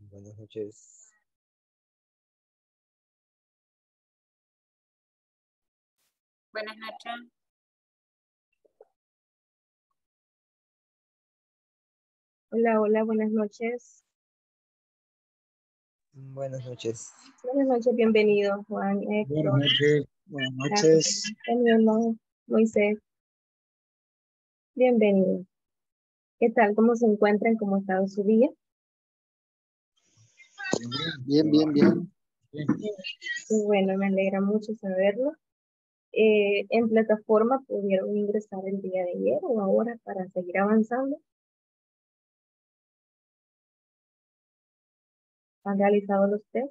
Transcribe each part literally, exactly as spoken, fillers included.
Buenas noches. Buenas noches. Hola, hola, buenas noches. Buenas noches. Buenas noches, bienvenido, Juan, Buenas Héctor, noches. Buenas noches. Daniela, Moisés. Bienvenido. ¿Qué tal? ¿Cómo se encuentran? ¿Cómo ha estado su día? Bien, bien, bien. bien. Bueno, me alegra mucho saberlo. Eh, ¿En plataforma pudieron ingresar el día de ayer o ahora para seguir avanzando? ¿Han realizado los test?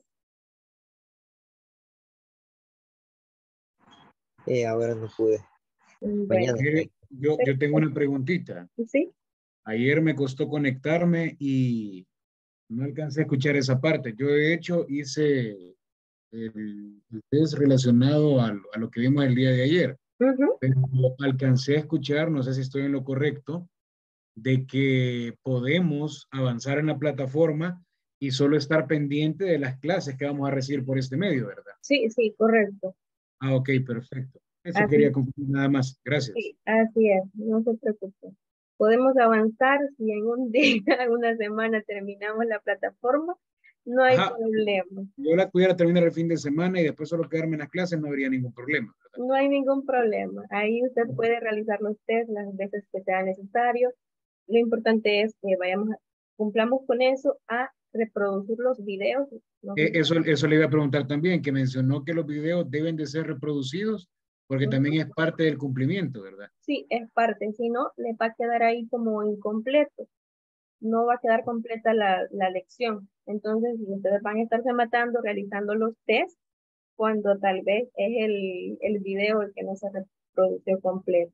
Eh, ahora no pude. Bueno, Mañana. Mire, yo, yo tengo una preguntita. ¿sí? Ayer me costó conectarme y no alcancé a escuchar esa parte. Yo de hecho hice el, el test relacionado a, lo- a lo que vimos el día de ayer, Ujú. pero alcancé a escuchar, no sé si estoy en lo correcto, de que podemos avanzar en la plataforma y solo estar pendiente de las clases que vamos a recibir por este medio, ¿verdad? Sí, sí, correcto. Ah, ok, perfecto. Eso Así, quería concluir nada más. Gracias. sí, así es, no se preocupe. Podemos avanzar si en un día, una semana terminamos la plataforma, no hay Ajá, problema. yo la pudiera terminar el fin de semana y después solo quedarme en las clases, no habría ningún problema, ¿verdad? No hay ningún problema. Ahí usted puede realizar los test las veces que sea necesario. Lo importante es que vayamos, a- cumplamos con eso a reproducir los videos. No sé Eh, si- Eso, eso le iba a preguntar también, que mencionó que los videos deben de ser reproducidos porque Ujú. también es parte del cumplimiento, ¿verdad? Sí, es parte. Si no, le va a quedar ahí como incompleto. No va a quedar completa la, la lección. Entonces, si ustedes van a estarse matando realizando los test, cuando tal vez es el, el video el que no se reprodució completo.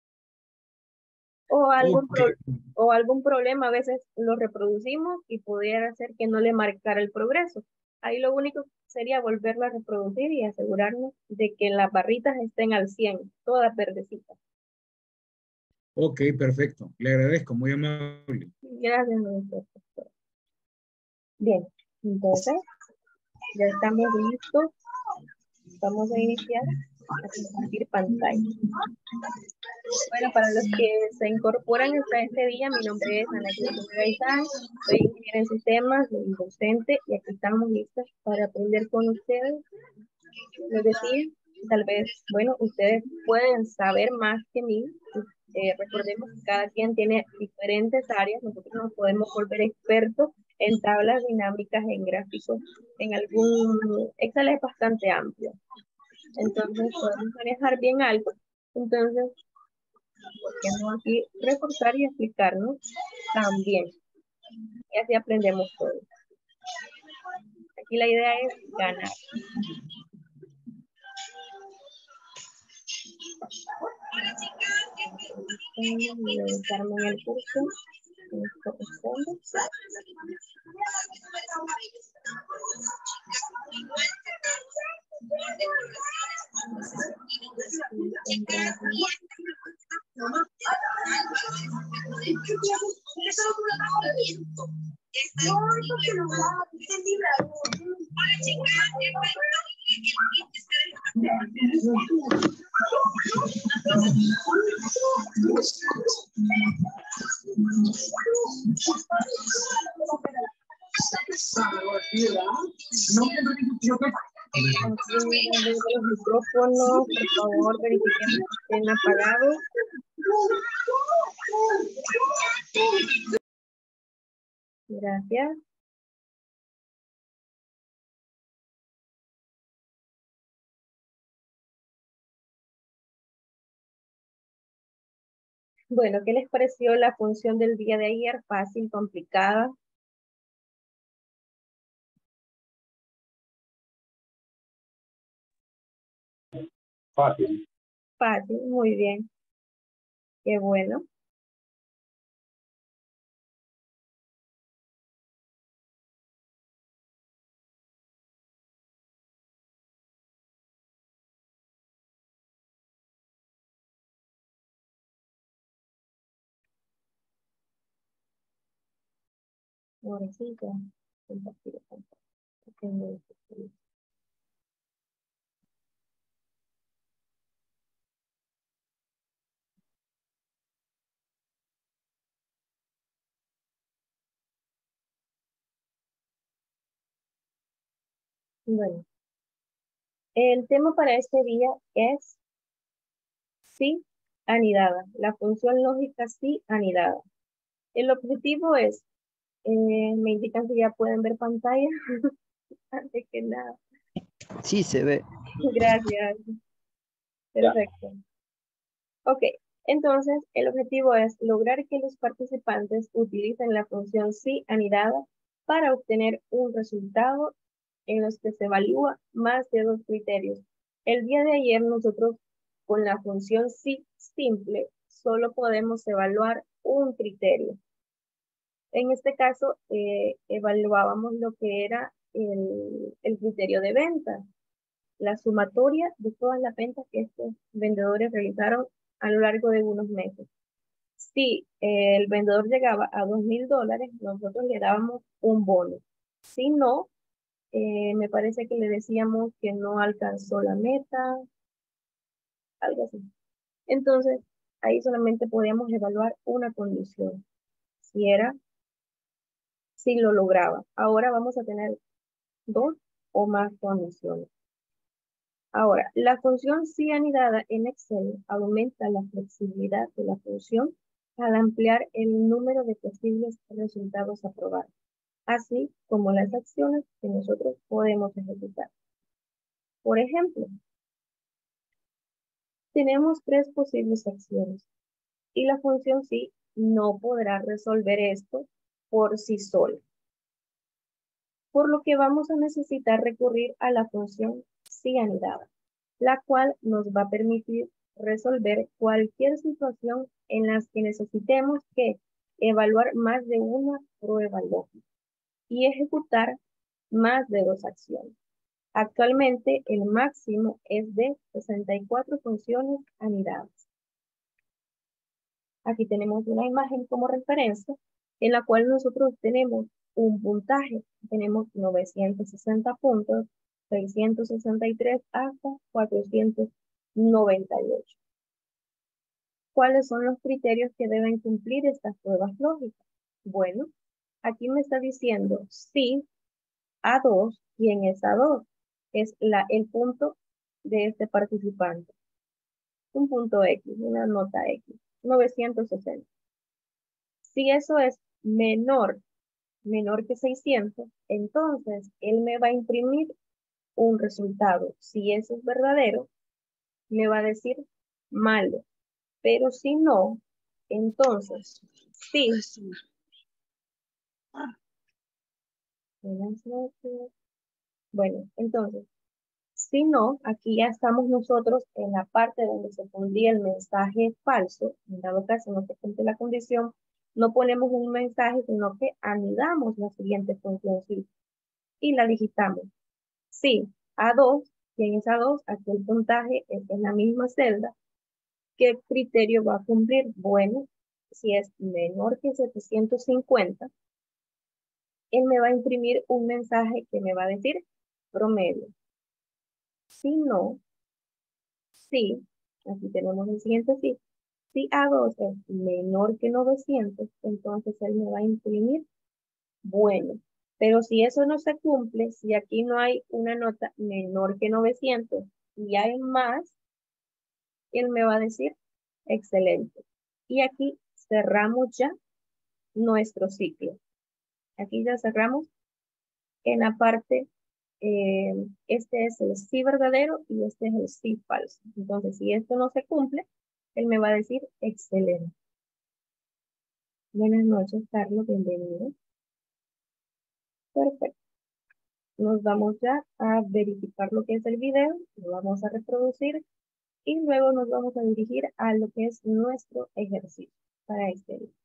O algún, Ok, pro- o algún problema, a veces lo reproducimos y pudiera ser que no le marcara el progreso. Ahí lo único sería volverlo a reproducir y asegurarnos de que las barritas estén al cien, todas verdecitas. ok, perfecto. Le agradezco, muy amable. Gracias, doctor. Bien, entonces ya estamos listos. Vamos a iniciar a compartir pantalla. Bueno, para los que se incorporan hasta este día, mi nombre es Ana Cristina Gaitán, soy ingeniera en sistemas, soy docente y aquí estamos listos para aprender con ustedes. Les decía, tal vez, bueno, ustedes pueden saber más que mí. Eh, recordemos que cada quien tiene diferentes áreas, nosotros nos podemos volver expertos en tablas dinámicas, en gráficos, en algún... Excel es bastante amplio, entonces podemos manejar bien algo. Entonces, ¿por qué no aquí reforzar y explicarnos también? Y así aprendemos todos. Aquí la idea es ganar. Voy a ubicarme en el curso que nos corresponde. Aquí de los micrófonos, por favor, verifiquemos que estén apagados. Gracias. Bueno, ¿qué les pareció la función del día de ayer? Fácil, complicada. Fácil. Fácil, muy bien. Qué bueno. Pobrecito. Compartir pantalla. Ok, no, no. Bueno, el tema para este día es sí anidada, la función lógica sí anidada. El objetivo es, eh, me indican que ya pueden ver pantalla, antes que nada. Sí, se ve. Gracias. Perfecto. Ok, entonces el objetivo es lograr que los participantes utilicen la función sí anidada para obtener un resultado en los que se evalúa más de dos criterios. El día de ayer nosotros con la función sí simple solo podemos evaluar un criterio. En este caso eh, evaluábamos lo que era el, el criterio de venta, la sumatoria de todas las ventas que estos vendedores realizaron a lo largo de unos meses. Si eh, el vendedor llegaba a dos mil dólares, nosotros le dábamos un bono. Si no, eh, me parece que le decíamos que no alcanzó la meta, algo así. Entonces, ahí solamente podíamos evaluar una condición, si era, si lo lograba. Ahora vamos a tener dos o más condiciones. Ahora, la función sí anidada en Excel aumenta la flexibilidad de la función al ampliar el número de posibles resultados a probar, así como las acciones que nosotros podemos ejecutar. Por ejemplo, tenemos tres posibles acciones y la función sí no podrá resolver esto por sí sola, por lo que vamos a necesitar recurrir a la función sí anidada, la cual nos va a permitir resolver cualquier situación en las que necesitemos que evaluar más de una prueba lógica y ejecutar más de dos acciones. Actualmente el máximo es de sesenta y cuatro funciones anidadas. Aquí tenemos una imagen como referencia en la cual nosotros tenemos un puntaje. Tenemos novecientos sesenta puntos, seiscientos sesenta y tres hasta cuatrocientos noventa y ocho. ¿Cuáles son los criterios que deben cumplir estas pruebas lógicas? Bueno, aquí me está diciendo si A dos, ¿quién es A dos? Es la, el punto de este participante. Un punto X, una nota X, novecientos sesenta. Si eso es menor, menor que seiscientos, entonces él me va a imprimir un resultado. Si eso es verdadero, me va a decir malo. Pero si no, entonces, sí. Bueno, entonces, si no, aquí ya estamos nosotros en la parte donde se pondría el mensaje falso. En dado caso no se cumple la condición, no ponemos un mensaje, sino que anidamos la siguiente función sí y la digitamos. Sí, A dos, ¿quién es A dos? Aquí el puntaje es en la misma celda. ¿Qué criterio va a cumplir? Bueno, si es menor que setecientos cincuenta, él me va a imprimir un mensaje que me va a decir promedio. Si no, sí, aquí tenemos el siguiente sí. Si A dos es menor que novecientos, entonces él me va a imprimir bueno. Pero si eso no se cumple, si aquí no hay una nota menor que novecientos y hay más, él me va a decir excelente. Y aquí cerramos ya nuestro ciclo. Aquí ya cerramos en la parte, eh, este es el sí verdadero y este es el sí falso. Entonces, si esto no se cumple, él me va a decir excelente. Buenas noches, Carlos, bienvenido. Perfecto. Nos vamos ya a verificar lo que es el video, lo vamos a reproducir y luego nos vamos a dirigir a lo que es nuestro ejercicio para este día.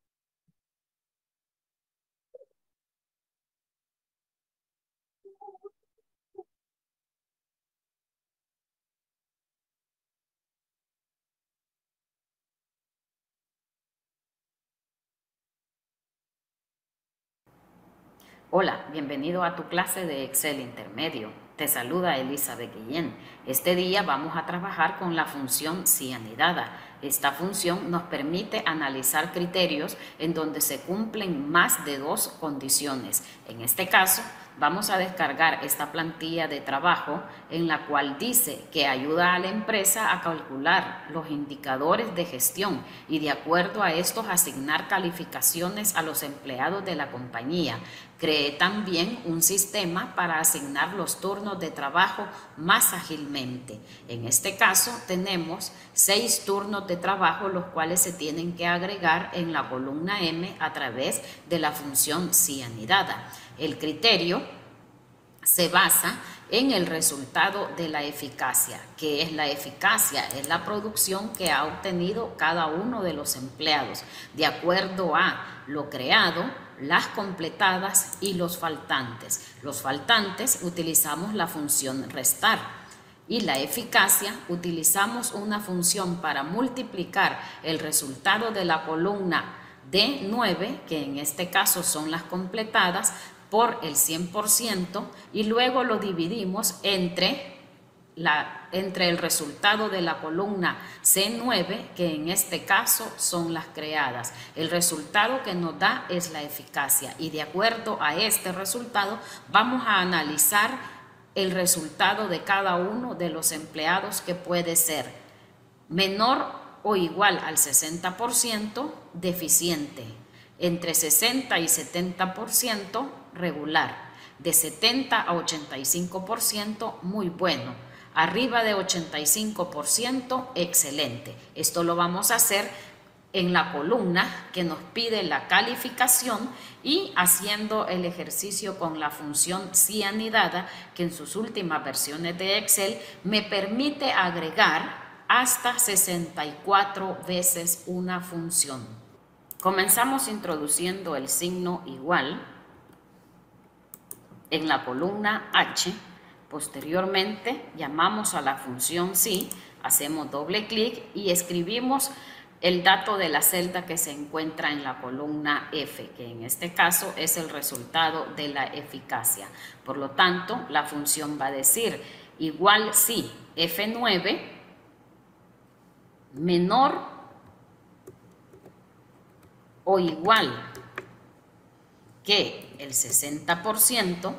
Hola, bienvenido a tu clase de Excel intermedio. Te saluda Elizabeth Guillén. Este día vamos a trabajar con la función si anidada. Esta función nos permite analizar criterios en donde se cumplen más de dos condiciones. En este caso, vamos a descargar esta plantilla de trabajo en la cual dice que ayuda a la empresa a calcular los indicadores de gestión y de acuerdo a estos asignar calificaciones a los empleados de la compañía. Cree también un sistema para asignar los turnos de trabajo más ágilmente. En este caso tenemos seis turnos de trabajo los cuales se tienen que agregar en la columna M a través de la función si anidada. El criterio se basa en el resultado de la eficacia. ¿Qué es la eficacia? Es la producción que ha obtenido cada uno de los empleados de acuerdo a lo creado, las completadas y los faltantes. Los faltantes utilizamos la función restar y la eficacia utilizamos una función para multiplicar el resultado de la columna D nueve, que en este caso son las completadas, por el cien por ciento y luego lo dividimos entre, la, entre el resultado de la columna C nueve, que en este caso son las creadas. El resultado que nos da es la eficacia y de acuerdo a este resultado vamos a analizar el resultado de cada uno de los empleados, que puede ser menor o igual al sesenta por ciento deficiente, entre sesenta y setenta por ciento regular, de setenta a ochenta y cinco por ciento muy bueno, arriba de ochenta y cinco por ciento excelente. Esto lo vamos a hacer en la columna que nos pide la calificación y haciendo el ejercicio con la función si anidada, que en sus últimas versiones de Excel me permite agregar hasta sesenta y cuatro veces una función. Comenzamos introduciendo el signo igual en la columna H. Posteriormente llamamos a la función si, hacemos doble clic y escribimos el dato de la celda que se encuentra en la columna F, que en este caso es el resultado de la eficacia. Por lo tanto, la función va a decir igual si F nueve menor o igual que el sesenta por ciento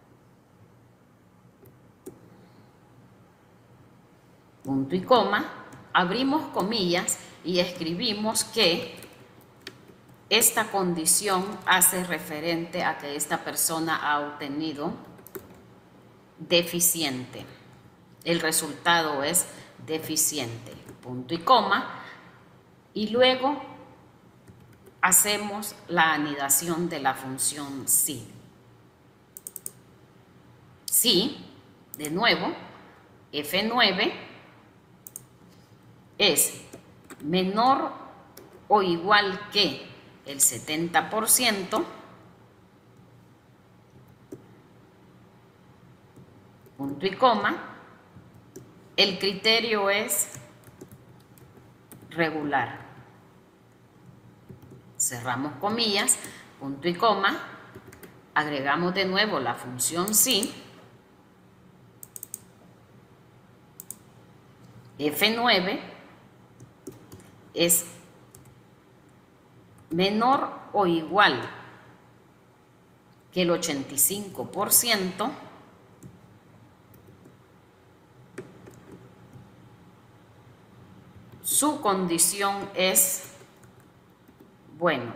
punto y coma, abrimos comillas y escribimos que esta condición hace referente a que esta persona ha obtenido deficiente. El resultado es deficiente, punto y coma, y luego hacemos la anidación de la función si. Si, de nuevo, F nueve es menor o igual que el setenta por ciento, punto y coma, el criterio es regular. Cerramos comillas, punto y coma, agregamos de nuevo la función si, F nueve es menor o igual que el ochenta y cinco por ciento su condición es bueno,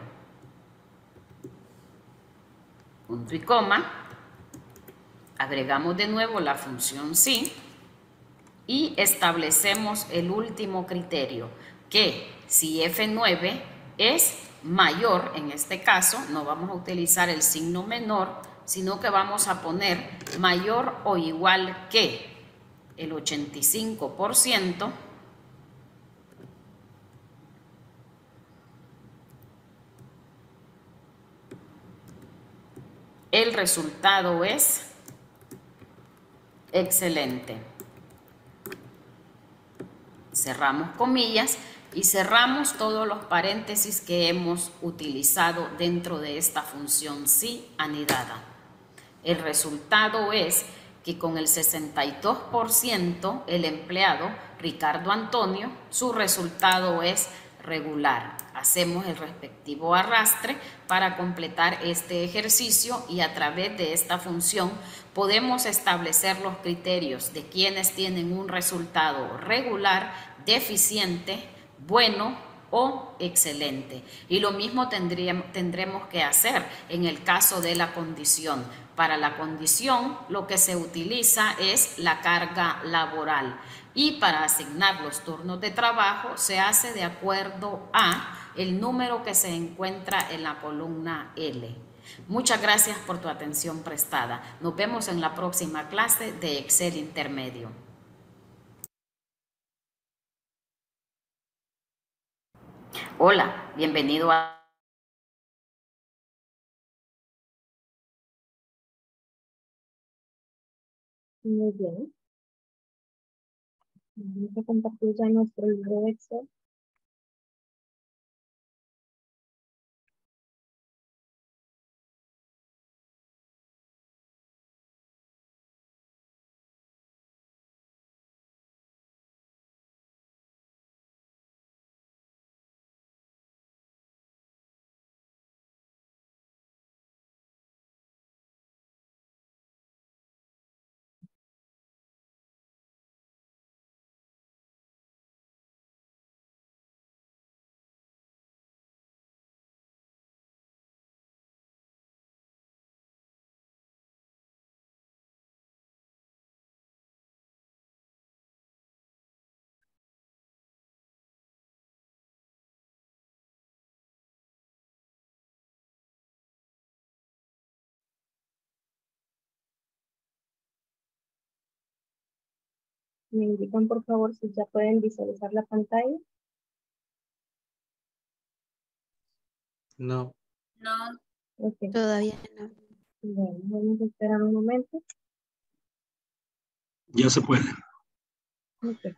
punto y coma, agregamos de nuevo la función si y establecemos el último criterio, que si F nueve es mayor, en este caso no vamos a utilizar el signo menor, sino que vamos a poner mayor o igual que el ochenta y cinco por ciento, el resultado es excelente. Cerramos comillas y cerramos todos los paréntesis que hemos utilizado dentro de esta función si anidada. El resultado es que con el sesenta y dos por ciento el empleado Ricardo Antonio, su resultado es regular. Hacemos el respectivo arrastre para completar este ejercicio y a través de esta función podemos establecer los criterios de quienes tienen un resultado regular, deficiente, bueno o excelente. Y lo mismo tendríamos, tendremos que hacer en el caso de la condición. Para la condición lo que se utiliza es la carga laboral y para asignar los turnos de trabajo se hace de acuerdo a el número que se encuentra en la columna L. Muchas gracias por tu atención prestada. Nos vemos en la próxima clase de Excel Intermedio. Hola, bienvenido a... Muy bien. Vamos a compartir ya nuestro libro de Excel. Me indican por favor si ya pueden visualizar la pantalla. No. No, Okay. todavía no. Bueno, vamos a esperar un momento. Ya se puede. Okay.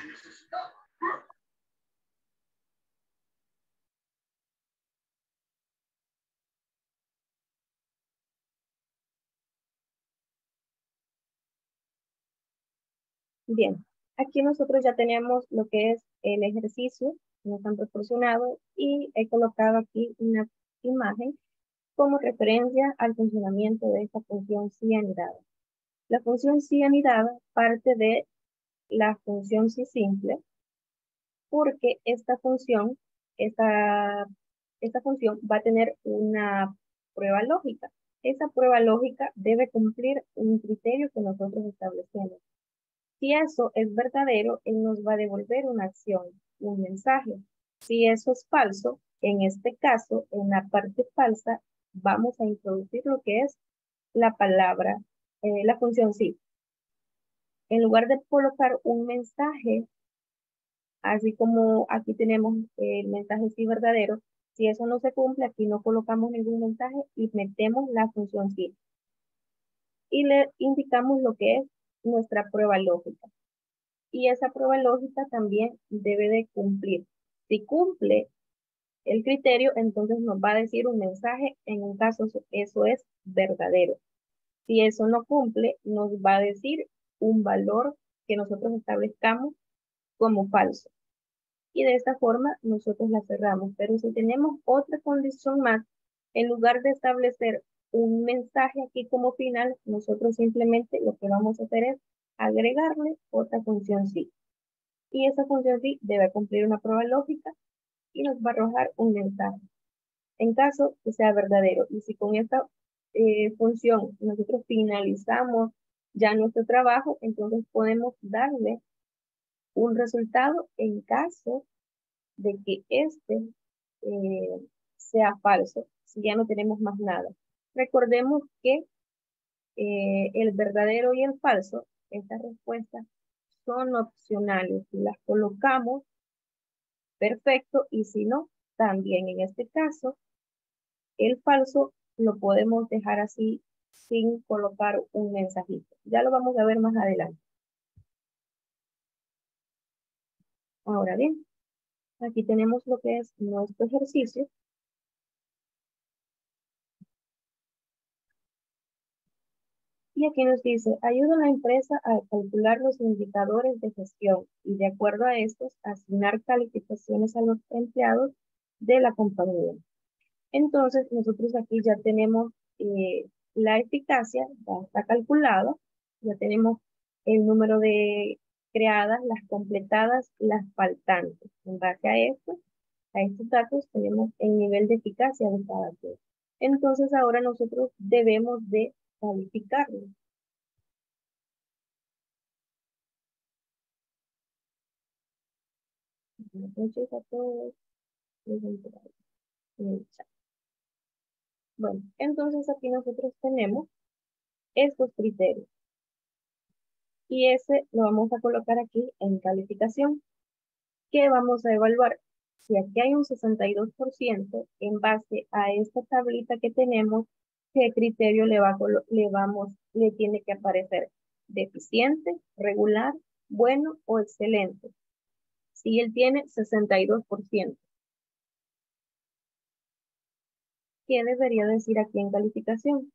Bien, aquí nosotros ya tenemos lo que es el ejercicio que nos han proporcionado y he colocado aquí una imagen como referencia al funcionamiento de esta función si anidada. La función si anidada parte de la función si simple porque esta función, esta, esta función va a tener una prueba lógica. Esa prueba lógica debe cumplir un criterio que nosotros establecemos. Si eso es verdadero, él nos va a devolver una acción, un mensaje. Si eso es falso, en este caso, en la parte falsa, vamos a introducir lo que es la palabra, eh, la función sí. En lugar de colocar un mensaje, así como aquí tenemos el mensaje sí verdadero, si eso no se cumple, aquí no colocamos ningún mensaje y metemos la función sí. Y le indicamos lo que es nuestra prueba lógica. Y esa prueba lógica también debe de cumplir. Si cumple el criterio, entonces nos va a decir un mensaje, en un caso eso es verdadero. Si eso no cumple, nos va a decir un valor que nosotros establezcamos como falso. Y de esta forma nosotros la cerramos. Pero si tenemos otra condición más, en lugar de establecer un mensaje aquí como final, nosotros simplemente lo que vamos a hacer es agregarle otra función sí. Y esa función sí debe cumplir una prueba lógica y nos va a arrojar un mensaje. En caso que sea verdadero. Y si con esta eh, función nosotros finalizamos ya nuestro trabajo, entonces podemos darle un resultado en caso de que este eh, sea falso, si ya no tenemos más nada. Recordemos que eh, el verdadero y el falso, estas respuestas son opcionales. Si las colocamos, perfecto, y si no, también en este caso, el falso lo podemos dejar así sin colocar un mensajito. Ya lo vamos a ver más adelante. Ahora bien, Aquí tenemos lo que es nuestro ejercicio. Y aquí nos dice, ayuda a la empresa a calcular los indicadores de gestión y de acuerdo a estos, asignar calificaciones a los empleados de la compañía. Entonces, nosotros aquí ya tenemos eh, la eficacia, ya está calculada, ya tenemos el número de creadas, las completadas, las faltantes. En base a esto, a estos datos, tenemos el nivel de eficacia de cada quien. Entonces, ahora nosotros debemos de calificarlo. Buenas noches a todos. Bueno, entonces aquí nosotros tenemos estos criterios. Y ese lo vamos a colocar aquí en calificación. ¿Qué vamos a evaluar? Si aquí hay un sesenta y dos por ciento, en base a esta tablita que tenemos, ¿qué criterio le, va a le, vamos, le tiene que aparecer? ¿Deficiente, regular, bueno o excelente? Si él tiene sesenta y dos por ciento. ¿Qué debería decir aquí en calificación?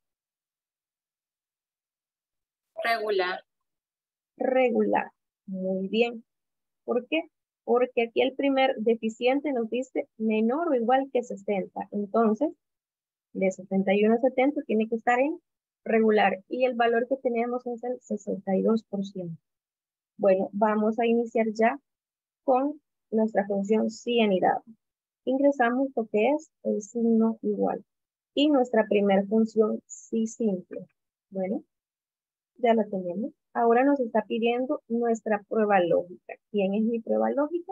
Regular. Regular. Muy bien. ¿Por qué? Porque aquí el primer deficiente nos dice menor o igual que sesenta. Entonces, de setenta y uno a setenta tiene que estar en regular. Y el valor que tenemos es el sesenta y dos por ciento. Bueno, vamos a iniciar ya con nuestra función cianidad. Ingresamos lo que es el signo igual. Y nuestra primera función sí simple. Bueno, ya la tenemos. Ahora nos está pidiendo nuestra prueba lógica. ¿Quién es mi prueba lógica?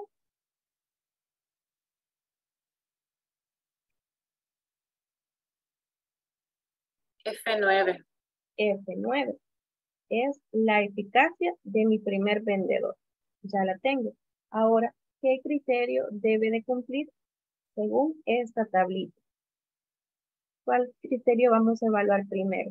F nueve. F nueve. Es la eficacia de mi primer vendedor. Ya la tengo. Ahora, ¿qué criterio debe de cumplir según esta tablita? ¿Cuál criterio vamos a evaluar primero?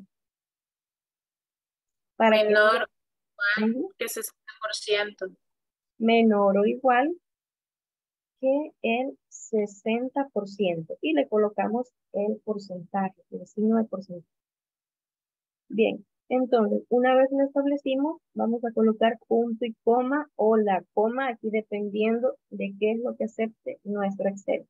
Para Menor que, uh-huh, que sesenta por ciento. Menor o igual que el sesenta por ciento. Y le colocamos el porcentaje, el signo de porcentaje. Bien, entonces, una vez lo establecimos, vamos a colocar punto y coma o la coma aquí dependiendo de qué es lo que acepte nuestro Excel.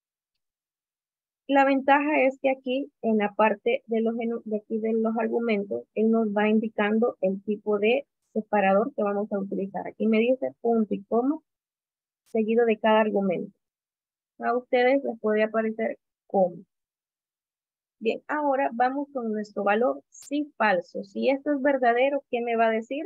La ventaja es que aquí, en la parte de los, de aquí de los argumentos, él nos va indicando el tipo de separador que vamos a utilizar. Aquí me dice punto y coma seguido de cada argumento. A ustedes les puede aparecer coma. Bien, ahora vamos con nuestro valor sí falso. Si esto es verdadero, ¿qué me va a decir?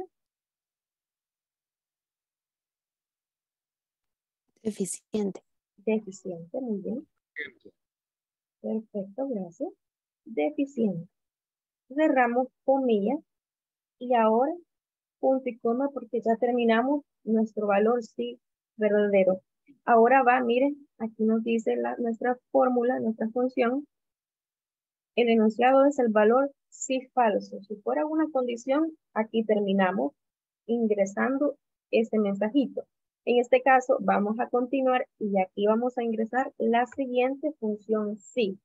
Deficiente. Deficiente, muy bien. Perfecto, gracias. Deficiente. Cerramos comillas y ahora punto y coma porque ya terminamos nuestro valor sí verdadero. Ahora va, miren, aquí nos dice la, nuestra fórmula, nuestra función. El enunciado es el valor sí falso. Si fuera alguna condición, aquí terminamos ingresando ese mensajito. En este caso, vamos a continuar y aquí vamos a ingresar la siguiente función sí.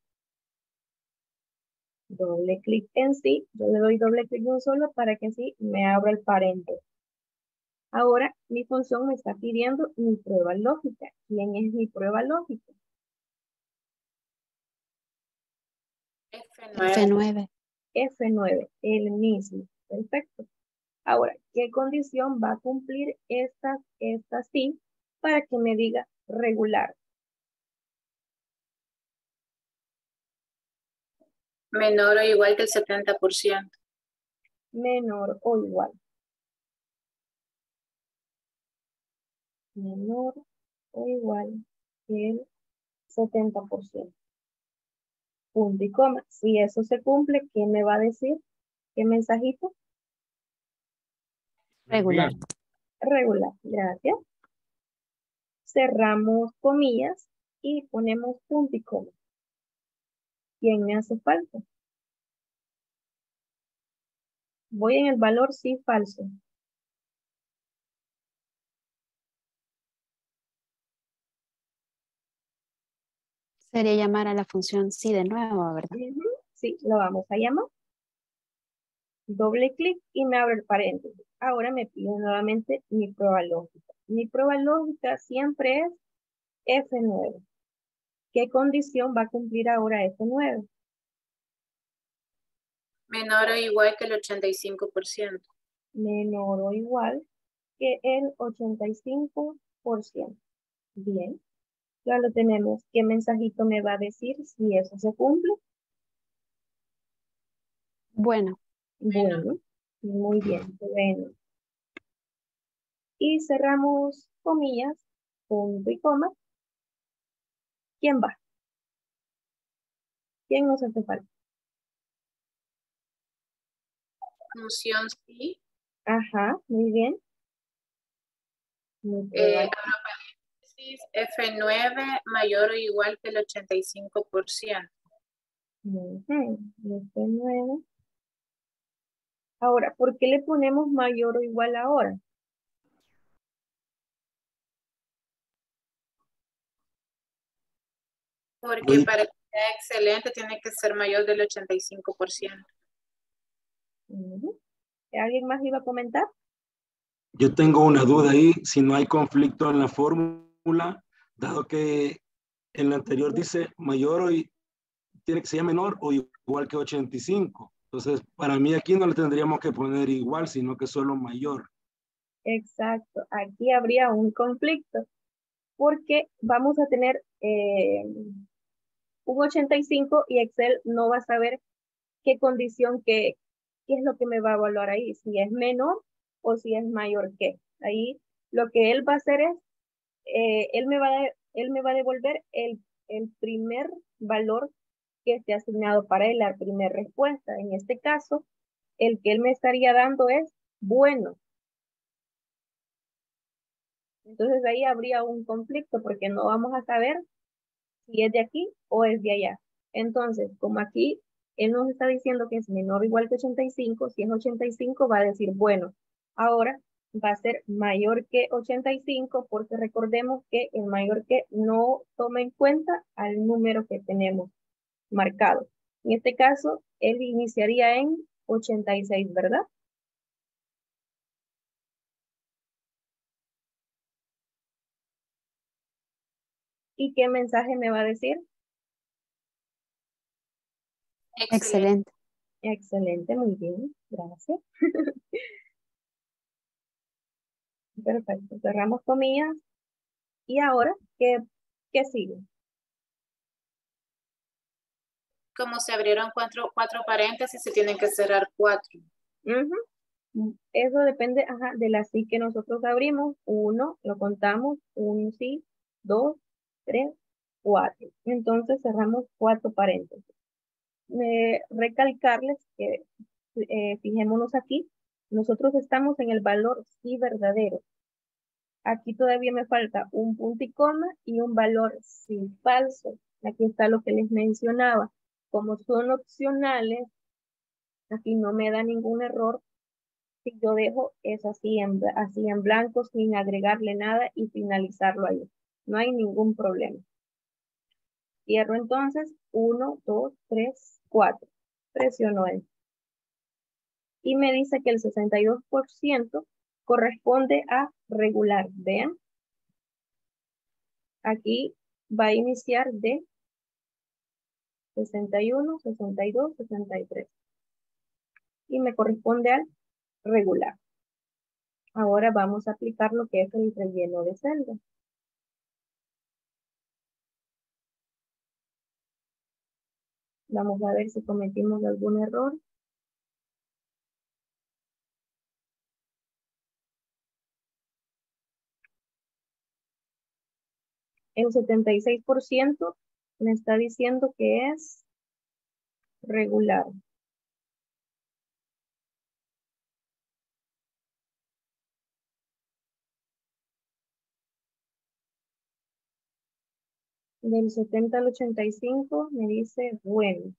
Doble clic en sí. Yo le doy doble clic en un solo para que así me abra el paréntesis. Ahora, mi función me está pidiendo mi prueba lógica. ¿Quién es mi prueba lógica? F nueve. F nueve. F nueve, el mismo. Perfecto. Ahora, ¿qué condición va a cumplir esta, esta sí para que me diga regular? Menor o igual que el setenta por ciento. Menor o igual. Menor o igual que el setenta por ciento. Punto y coma. Si eso se cumple, ¿qué me va a decir? ¿Qué mensajito? Regular. Regular. Gracias. Cerramos comillas y ponemos punto y coma. ¿Quién me hace falta? Voy en el valor sí falso. Sería llamar a la función sí de nuevo, ¿verdad? Ujú, sí, lo vamos a llamar. Doble clic y me abre el paréntesis. Ahora me pide nuevamente mi prueba lógica. Mi prueba lógica siempre es F nueve. ¿Qué condición va a cumplir ahora F nueve? Menor o igual que el ochenta y cinco por ciento. Menor o igual que el ochenta y cinco por ciento. Bien, ya lo tenemos. ¿Qué mensajito me va a decir si eso se cumple? Bueno, Bueno, muy bien, bueno. Y cerramos comillas, punto y coma. ¿Quién va? ¿Quién nos hace falta? Función sí. Ajá, muy bien. Mi Eh, prueba. abro paréntesis, F nueve mayor o igual que el ochenta y cinco por ciento. Ujú, F nueve. Ahora, ¿por qué le ponemos mayor o igual ahora? Porque Voy- para que sea excelente tiene que ser mayor del ochenta y cinco por ciento. Ujú. ¿Alguien más iba a comentar? Yo tengo una duda ahí, si no hay conflicto en la fórmula, dado que en la anterior dice mayor o i- tiene que ser menor o igual que ochenta y cinco. Entonces, para mí aquí no le tendríamos que poner igual, sino que solo mayor. Exacto, aquí habría un conflicto porque vamos a tener eh, un ochenta y cinco y Excel no va a saber qué condición, qué, qué es lo que me va a evaluar ahí, si es menor o si es mayor que. Ahí lo que él va a hacer es, eh, él, me va a, él me va a devolver el, el primer valor que esté asignado para él, la primera respuesta. En este caso, el que él me estaría dando es bueno. Entonces ahí habría un conflicto porque no vamos a saber si es de aquí o es de allá. Entonces, como aquí él nos está diciendo que es menor o igual que ochenta y cinco, si es ochenta y cinco va a decir, bueno, ahora va a ser mayor que ochenta y cinco porque recordemos que el mayor que no toma en cuenta al número que tenemos marcado. En este caso, él iniciaría en ochenta y seis, ¿verdad? ¿Y qué mensaje me va a decir? excelente. Excelente, muy bien, gracias. Perfecto, cerramos comillas. ¿Y ahora qué, qué sigue? Como se abrieron cuatro, cuatro paréntesis, se tienen que cerrar cuatro. Ujú. Eso depende, ajá, de la sí que nosotros abrimos. Uno, lo contamos, un sí, dos, tres, cuatro. Entonces cerramos cuatro paréntesis. Eh, recalcarles que, eh, fijémonos aquí, nosotros estamos en el valor sí verdadero. Aquí todavía me falta un punto y coma y un valor sí falso. Aquí está lo que les mencionaba. Como son opcionales, aquí no me da ningún error si yo dejo eso así en, así en blanco sin agregarle nada y finalizarlo ahí. No hay ningún problema. Cierro entonces uno, dos, tres, cuatro. Presiono Enter. Y me dice que el sesenta y dos por ciento corresponde a regular. Vean. Aquí va a iniciar de sesenta y uno, sesenta y dos, sesenta y tres. Y me corresponde al regular. Ahora vamos a aplicar lo que es el relleno de celda. Vamos a ver si cometimos algún error. El setenta y seis por ciento me está diciendo que es regular. Del setenta al ochenta y cinco me dice bueno.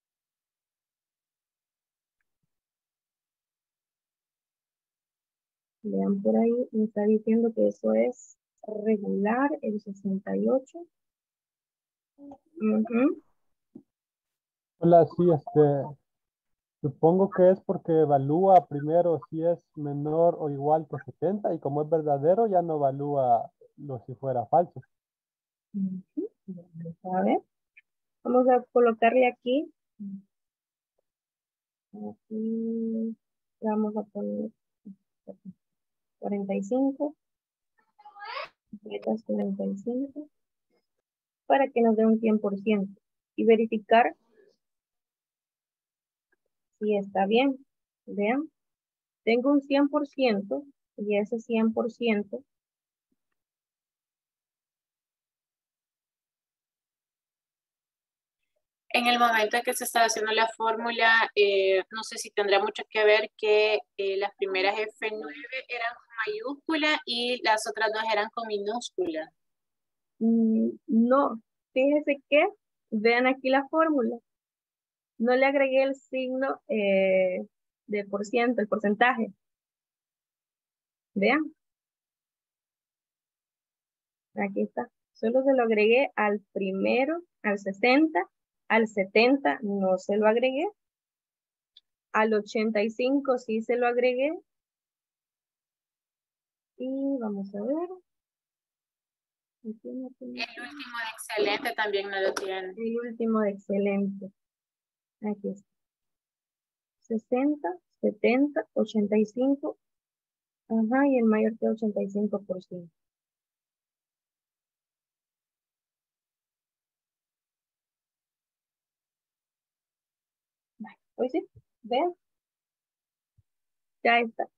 Vean por ahí, me está diciendo que eso es regular, el sesenta y ocho. Ujú. Hola, sí, este, supongo que es porque evalúa primero si es menor o igual que setenta y como es verdadero ya no evalúa lo si fuera falso. Ujú. Vamos a ver. Vamos a colocarle aquí. Aquí vamos a poner cuarenta y cinco. Letras cuarenta y cinco. Para que nos dé un cien por ciento. Y verificar si está bien. Vean. Tengo un cien por ciento y ese cien por ciento En el momento en que se estaba haciendo la fórmula, eh, no sé si tendrá mucho que ver que eh, las primeras F nueve eran con mayúscula y las otras dos eran con minúscula. mm, no. Fíjese que vean aquí la fórmula. No le agregué el signo eh, de por ciento, el porcentaje. Vean. Aquí está. Solo se lo agregué al primero, al sesenta, al setenta no se lo agregué. Al ochenta y cinco sí se lo agregué. Y vamos a ver. Aquí no tengo- El último de excelente también no lo tiene. El último de excelente. Aquí está. sesenta, setenta, ochenta y cinco. Ajá, y el mayor que ochenta y cinco por ciento. Pues sí, vean. Ya está.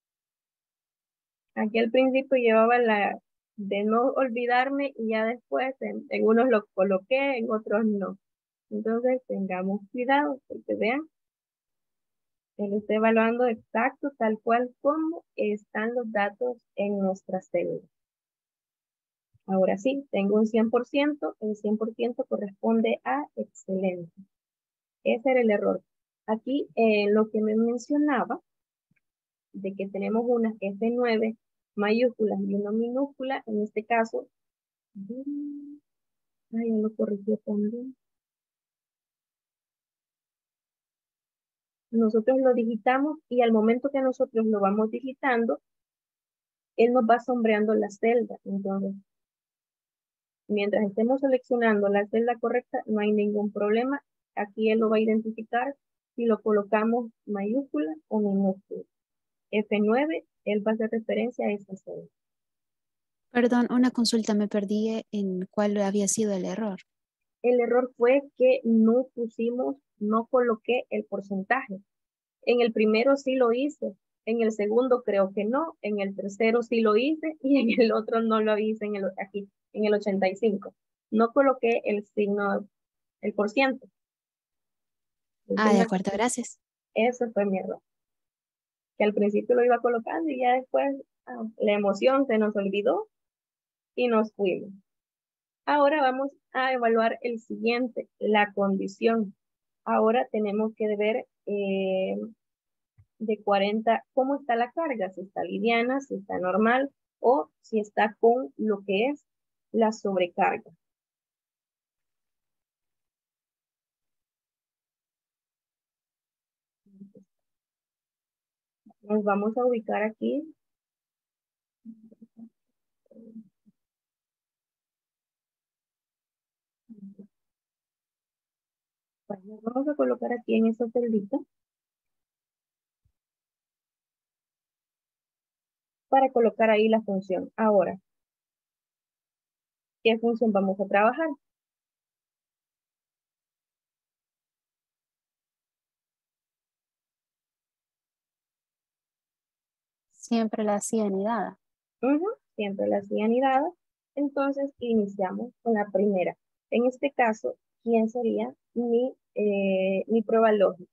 Aquí al principio llevaba la de no olvidarme y ya después en, en unos lo coloqué, en otros no. Entonces tengamos cuidado porque vean, él está evaluando exacto tal cual como están los datos en nuestra célula. Ahora sí, tengo un cien por ciento, el cien por ciento corresponde a excelente. Ese era el error. Aquí eh, lo que me mencionaba de que tenemos una F nueve mayúsculas y una minúscula, en este caso, ay, ya lo corrigió también. Nosotros lo digitamos y al momento que nosotros lo vamos digitando, él nos va sombreando la celda. Entonces, mientras estemos seleccionando la celda correcta, no hay ningún problema. Aquí él lo va a identificar si lo colocamos mayúscula o minúscula. F nueve, él va a hacer referencia a esa celda. Perdón, una consulta, me perdí en cuál había sido el error. El error fue que no pusimos, no coloqué el porcentaje. En el primero sí lo hice, en el segundo creo que no, en el tercero sí lo hice y en el otro no lo hice en el, aquí, en el ochenta y cinco. No coloqué el signo, el por ciento. Ah, de acuerdo, gracias. Ese fue mi error. Que al principio lo iba colocando y ya después ah, la emoción se nos olvidó y nos fuimos. Ahora vamos a evaluar el siguiente, la condición. Ahora tenemos que ver eh, de cuarenta, cómo está la carga, si está liviana, si está normal o si está con lo que es la sobrecarga. Nos vamos a ubicar aquí. Nos vamos a colocar aquí en esta celdita para colocar ahí la función. Ahora, ¿qué función vamos a trabajar? Siempre la hacía anidada. Uh-huh, siempre la hacía anidada. Entonces, iniciamos con la primera. En este caso, ¿quién sería mi, eh, mi prueba lógica?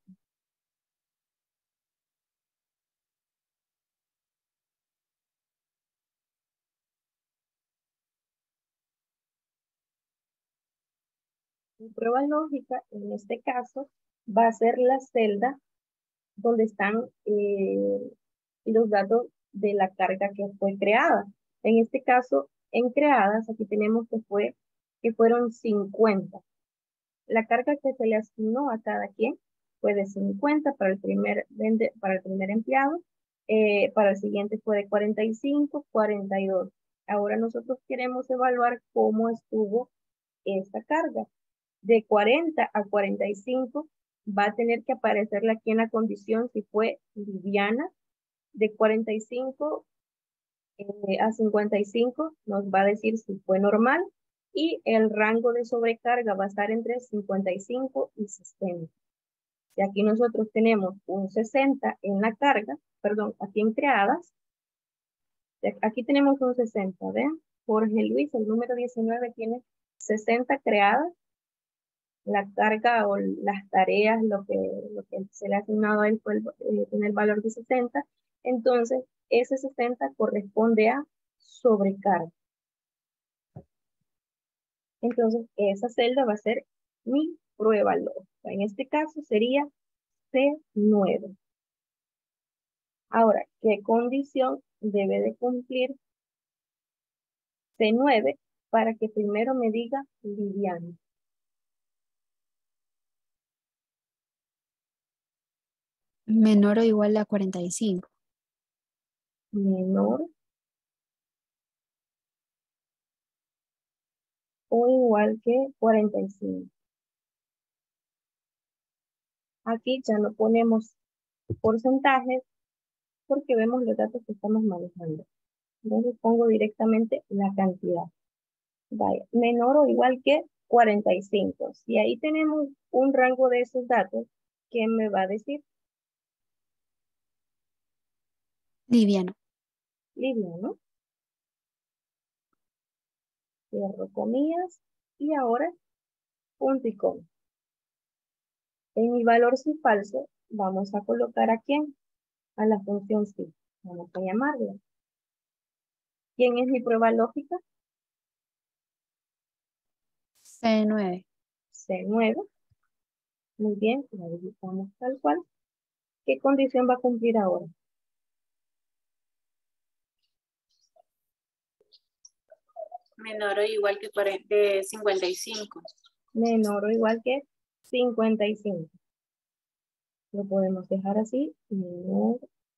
Mi prueba lógica, en este caso, va a ser la celda donde están eh, los datos de la carga que fue creada. En este caso, en creadas, aquí tenemos que fue que fueron cincuenta. La carga que se le asignó a cada quien fue de cincuenta para el primer, para el primer empleado, eh, para el siguiente fue de cuarenta y cinco, cuarenta y dos. Ahora nosotros queremos evaluar cómo estuvo esta carga. De cuarenta a cuarenta y cinco va a tener que aparecerle aquí en la condición si fue liviana. De cuarenta y cinco eh, a cincuenta y cinco nos va a decir si fue normal. Y el rango de sobrecarga va a estar entre cincuenta y cinco y sesenta. Y aquí nosotros tenemos un sesenta en la carga, perdón, aquí en creadas. Aquí tenemos un sesenta, ¿ven? Jorge Luis, el número diecinueve, tiene sesenta creadas. La carga o las tareas, lo que, lo que se le ha asignado a él fue el, eh, tiene el valor de sesenta. Entonces, ese sesenta corresponde a sobrecarga. Entonces, esa celda va a ser mi prueba lógica. En este caso sería C nueve. Ahora, ¿qué condición debe de cumplir C nueve para que primero me diga liviano? Menor o igual a cuarenta y cinco. Menor o igual que cuarenta y cinco. Aquí ya no ponemos porcentajes porque vemos los datos que estamos manejando. Entonces pongo directamente la cantidad. Vaya, menor o igual que cuarenta y cinco. Si ahí tenemos un rango de esos datos, ¿qué me va a decir? Liviano. Liviano. Cierro comillas. Y ahora, punto y coma. En mi valor si falso, vamos a colocar a quién? A la función si. Vamos a llamarla. ¿Quién es mi prueba lógica? C nueve. C nueve. Muy bien, la digitamos tal cual. ¿Qué condición va a cumplir ahora? Menor o igual que cuarenta, de cincuenta y cinco. Menor o igual que cincuenta y cinco. Lo podemos dejar así. Menor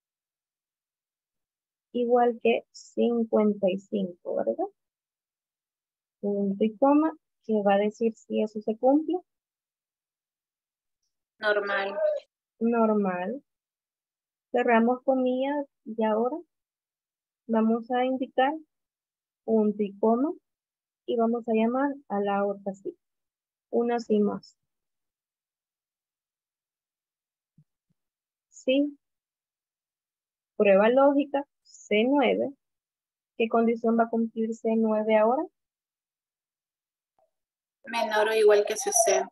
igual que cincuenta y cinco, ¿verdad? Punto y coma, que va a decir si eso se cumple. Normal. Normal. Cerramos comillas y ahora vamos a indicar punto y coma y vamos a llamar a la otra sí. Una sí más. Sí. Prueba lógica C nueve. ¿Qué condición va a cumplir C nueve ahora? Menor o igual que sesenta.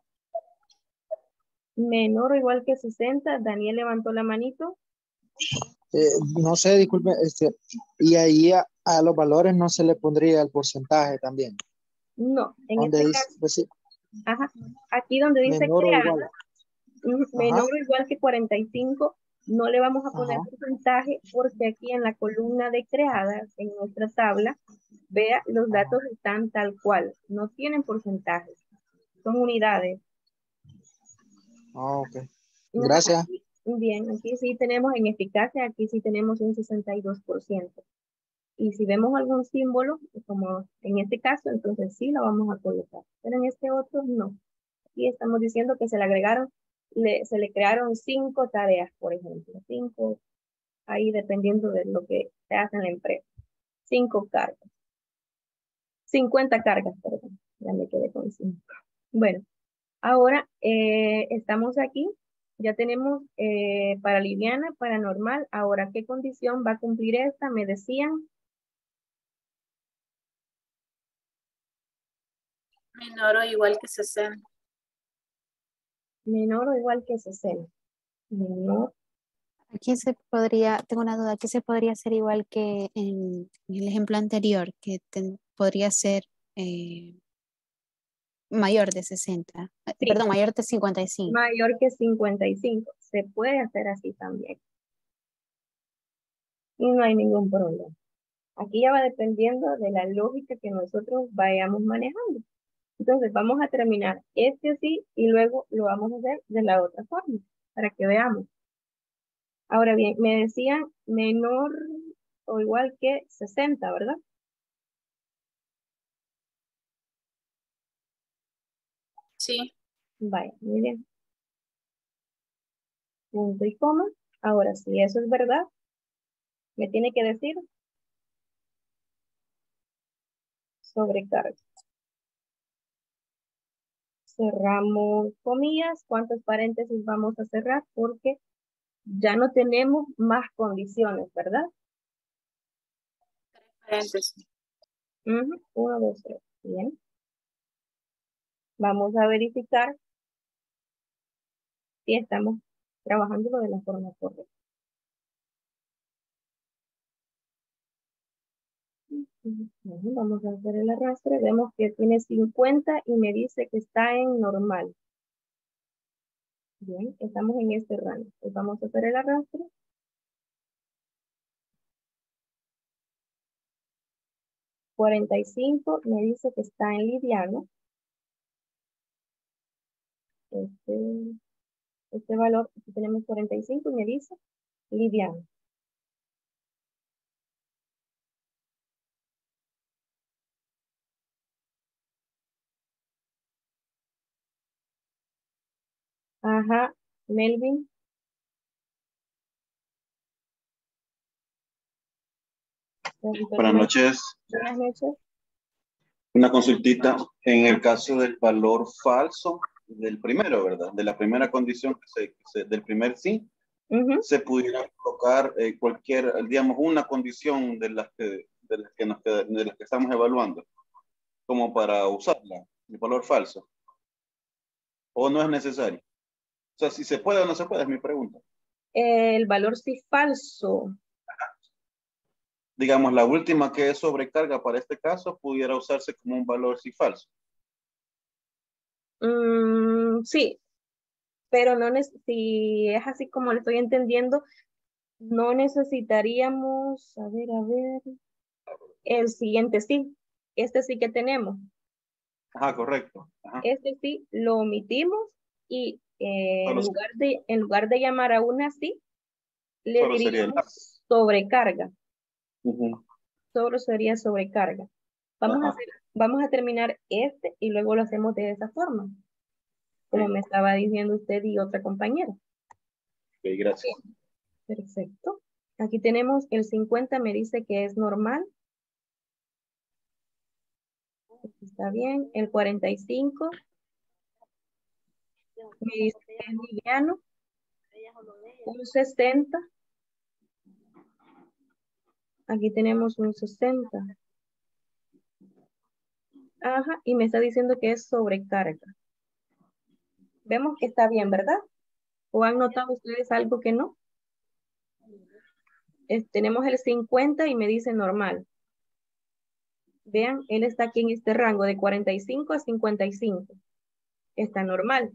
Menor o igual que sesenta. Daniel levantó la manito. Eh, no sé, disculpe, este, y ahí a, a los valores no se le pondría el porcentaje también. No, en Donde este dice, caso. pues sí, Ajá. Aquí donde dice menor o creada, igual. mm, menor o igual que cuarenta y cinco, no le vamos a poner Ajá. porcentaje porque aquí en la columna de creadas, en nuestra tabla, vea, los Ajá. datos están tal cual, no tienen porcentajes, son unidades. Ah, ok. Ajá, Gracias. aquí- bien, aquí sí tenemos en eficacia, aquí sí tenemos un sesenta y dos por ciento. Y si vemos algún símbolo, como en este caso, entonces sí lo vamos a colocar. Pero en este otro, no. Aquí estamos diciendo que se le agregaron, le, se le crearon cinco tareas, por ejemplo. Cinco, ahí dependiendo de lo que se hace en la empresa. Cinco cargas. cincuenta cargas, perdón. Ya me quedé con cinco. Bueno, ahora eh, estamos aquí. Ya tenemos eh, para liviana, para normal. Ahora, ¿qué condición va a cumplir esta? Me decían. Menor o igual que sesenta. Menor o igual que sesenta. Menor. Aquí se podría, tengo una duda, aquí se podría hacer igual que en, en el ejemplo anterior, que ten- podría ser eh, mayor de sesenta, eh, Sí, perdón, mayor de cincuenta y cinco. mayor que cincuenta y cinco. Se puede hacer así también. Y no hay ningún problema. Aquí ya va dependiendo de la lógica que nosotros vayamos manejando. Entonces vamos a terminar este así y luego lo vamos a hacer de la otra forma para que veamos. Ahora bien, me decían menor o igual que sesenta, ¿verdad? Sí. Vaya, muy bien. Punto y coma. Ahora, si eso es verdad, me tiene que decir sobrecarga. Cerramos comillas. ¿Cuántos paréntesis vamos a cerrar? Porque ya no tenemos más condiciones, ¿verdad? Paréntesis. Uh-huh. Uno, dos, tres. Bien. Vamos a verificar si estamos trabajando de la forma correcta. Uh-huh. Vamos a hacer el arrastre. Vemos que tiene cincuenta y me dice que está en normal. Bien, estamos en este rango. Pues vamos a hacer el arrastre. cuarenta y cinco me dice que está en liviano. Este, este valor, aquí tenemos cuarenta y cinco y me dice liviano. Ajá, Melvin. Buenas noches. Buenas noches. Una consultita en el caso del valor falso del primero, ¿verdad? De la primera condición, que se, que se- del primer sí, Uh-huh. se pudiera colocar eh, cualquier, digamos, una condición de las que, de las que, nos queda- de las que estamos evaluando, como para usarla, el valor falso. ¿O no es necesario? O sea, si se puede o no se puede, es mi pregunta. El valor sí falso. Digamos, la última que es sobrecarga para este caso pudiera usarse como un valor sí falso. Mm, sí, pero no neces- si es así como lo estoy entendiendo, no necesitaríamos, a ver, a ver, el siguiente sí. Este sí que tenemos. Ajá, correcto. Ajá. Este sí lo omitimos y eh, en, Solo- lugar de, en lugar de llamar a una sí, le Solo sería el- diríamos sobrecarga. Ujú. Solo sería sobrecarga. Vamos a, Ajá. hacer, vamos a terminar este y luego lo hacemos de esa forma, como me estaba diciendo usted y otra compañera. Ok, gracias. Perfecto. Aquí tenemos el cincuenta, me dice que es normal. Está bien. El cuarenta y cinco me dice que es liviano. Un sesenta. Aquí tenemos un sesenta. Ajá, y me está diciendo que es sobrecarga. Vemos que está bien, ¿verdad? ¿O han notado ustedes algo que no? Es- tenemos el cincuenta y me dice normal. Vean, él está aquí en este rango de cuarenta y cinco a cincuenta y cinco. Está normal.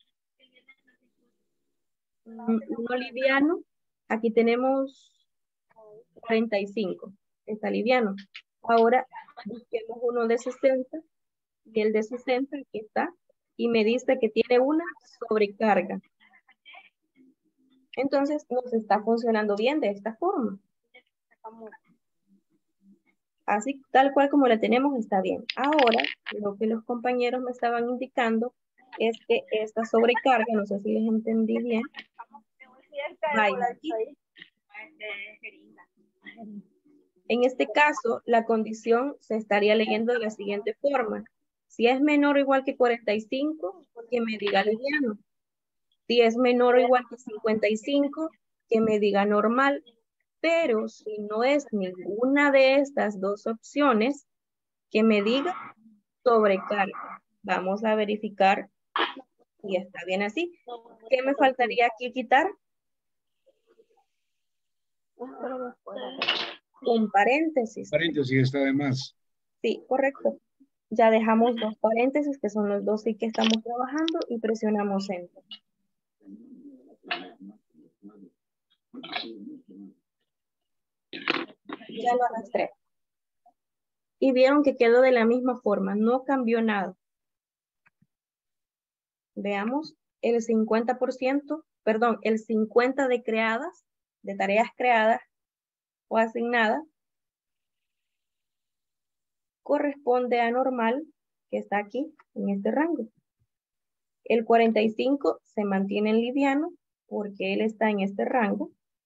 Mm, Uno liviano, aquí tenemos cuarenta y cinco. Está liviano. Ahora busquemos uno de sesenta y el de sesenta aquí está y me dice que tiene una sobrecarga. Entonces nos está funcionando bien de esta forma. Así, tal cual como la tenemos, está bien. Ahora, lo que los compañeros me estaban indicando es que esta sobrecarga, no sé si les entendí bien, va a ir aquí. En este caso, la condición se estaría leyendo de la siguiente forma. Si es menor o igual que cuarenta y cinco, que me diga liviano. Si es menor o igual que cincuenta y cinco, que me diga normal. Pero si no es ninguna de estas dos opciones, que me diga sobrecarga. Vamos a verificar si está bien así. ¿Qué me faltaría aquí quitar? Un paréntesis. Paréntesis está de más. Sí, correcto. Ya dejamos dos paréntesis, que son los dos sí que estamos trabajando, y presionamos Enter. Ya lo arrastré. Y vieron que quedó de la misma forma, no cambió nada. veamos, el cincuenta por ciento, perdón, el cincuenta de creadas, de tareas creadas o asignadas, corresponde a normal, que está aquí, en este rango. El cuarenta y cinco se mantiene en liviano, porque él está en este rango.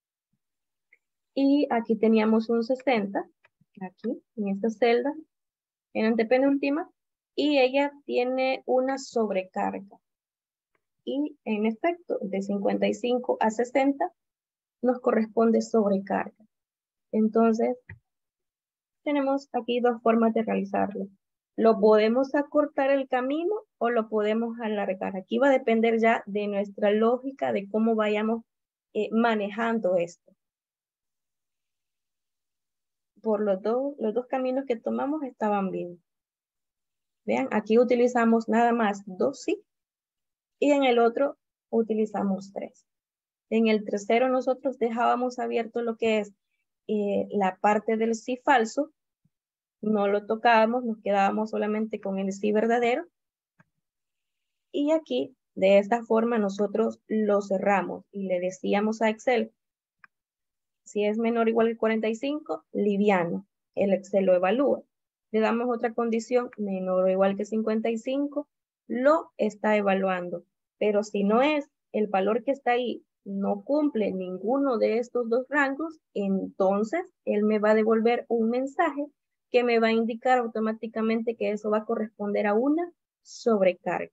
Y aquí teníamos un sesenta, aquí, en esta celda, en antepenúltima, y ella tiene una sobrecarga. Y en efecto, de cincuenta y cinco a sesenta, nos corresponde sobrecarga. Entonces, tenemos aquí dos formas de realizarlo. Lo podemos acortar el camino o lo podemos alargar. Aquí va a depender ya de nuestra lógica, de cómo vayamos eh, manejando esto. Por los dos, los dos caminos que tomamos estaban bien. Vean, aquí utilizamos nada más dos sí y en el otro utilizamos tres. En el tercero nosotros dejábamos abierto lo que es eh, la parte del sí falso. No lo tocábamos, nos quedábamos solamente con el sí verdadero. Y aquí, de esta forma, nosotros lo cerramos y le decíamos a Excel, si es menor o igual que cuarenta y cinco, liviano. El Excel lo evalúa. Le damos otra condición, menor o igual que cincuenta y cinco, lo está evaluando. Pero si no es, el valor que está ahí no cumple ninguno de estos dos rangos, entonces él me va a devolver un mensaje que me va a indicar automáticamente que eso va a corresponder a una sobrecarga.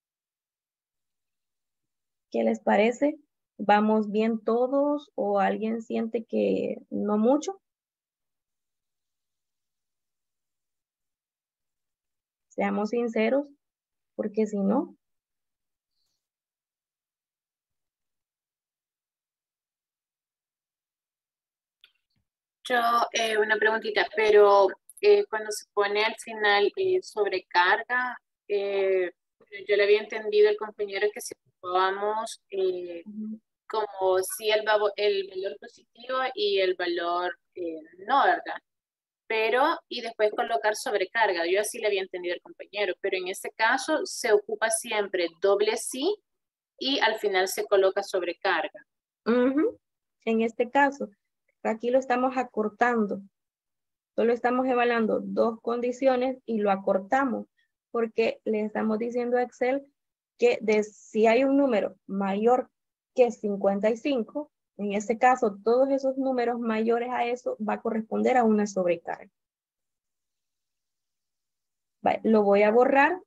¿Qué les parece? ¿Vamos bien todos o alguien siente que no mucho? Seamos sinceros, porque si no... Yo, eh, una preguntita, pero eh, cuando se pone al final eh, sobrecarga, eh, yo le había entendido al compañero que si ocupábamos eh, uh-huh. como si el, el valor positivo y el valor eh, no, ¿verdad? Pero, y después colocar sobrecarga, yo así le había entendido al compañero, pero en este caso se ocupa siempre doble sí y al final se coloca sobrecarga. Uh-huh. En este caso, aquí lo estamos acortando. Solo estamos evaluando dos condiciones y lo acortamos porque le estamos diciendo a Excel que de, si hay un número mayor que cincuenta y cinco, en este caso todos esos números mayores a eso va a corresponder a una sobrecarga. Vale, lo voy a borrar